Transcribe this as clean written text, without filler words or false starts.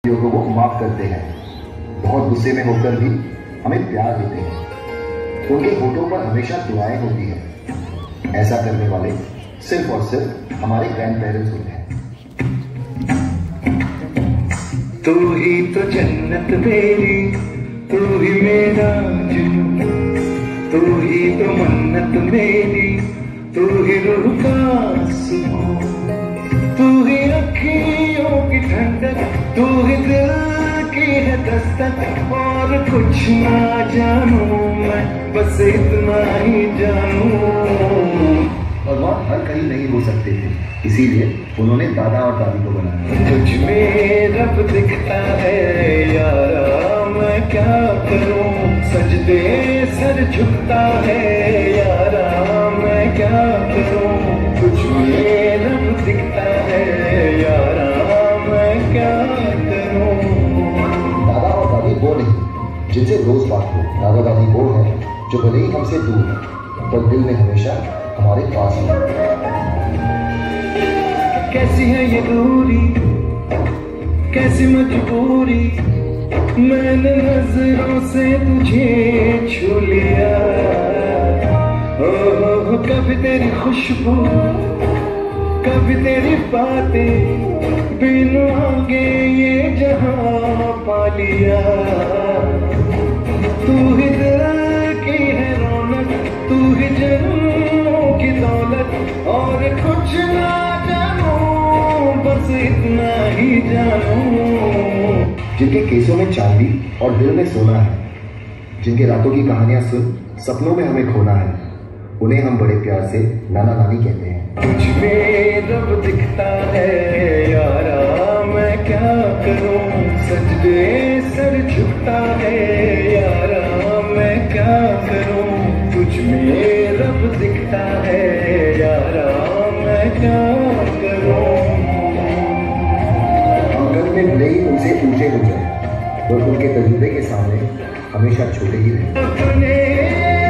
लोगों को माफ करते हैं, बहुत गुस्से में होकर भी हमें प्यार देते हैं। उनके होठों पर हमेशा दुआएं होती हैं। ऐसा करने वाले सिर्फ और सिर्फ हमारे ग्रैंड पेरेंट्स होते हैं। तू ही तो जन्नत मेरी, तू ही मेरा जुनून, तू ही तो मन्नत मेरी, तू ही रूह का सुकून, तू ही अखियों की ठंडक, तू ही दिल की है दस्तक। और कुछ ना जानूं मैं, बस इतना ही जानूं। भगवान हर कहीं नहीं हो सकते थे, इसीलिए उन्होंने दादा और दादी को बनाया। तुझ में रब दिखता है यारा, मैं क्या करूं, सजदे सर झुकता है यारा, मैं क्या करूं। तुझ में रब दिखता है यारा, मैं क्या करूं। दादा और दादी वो नहीं जिनसे रोज बात हो, दादा दादी वो है जो भले ही हमसे दूर है पर दिल में हमेशा हमारे पास है। कैसी है ये दूरी, कैसी मजबूरी, मैंने नजरों से तुझे छू लिया। ओ कभी तेरी खुशबू, कभी तेरी बातें, बिन आगे ये जहां पा लिया। तू ही दिल की है रौनक, तू ही जन्मों की दौलत, और कुछ ना जानूं, बस इतना ही जानूं। जिनके केसों में चांदी और दिल में सोना है, जिनके रातों की कहानियां सुन सपनों में हमें खोना है, उन्हें हम बड़े प्यार से नाना नानी कहते हैं। तुझ में रब दिखता है यारा, मैं क्या करूं, सजदे सर झुकता है यारा, मैं क्या करूं। तुझ में रब दिखता है यारा, मैं क्या करूं। आंगन में भले ही उनसे ऊंचे हो जाए, तो उनके तजुर्बे के सामने हमेशा छोटे ही रहे।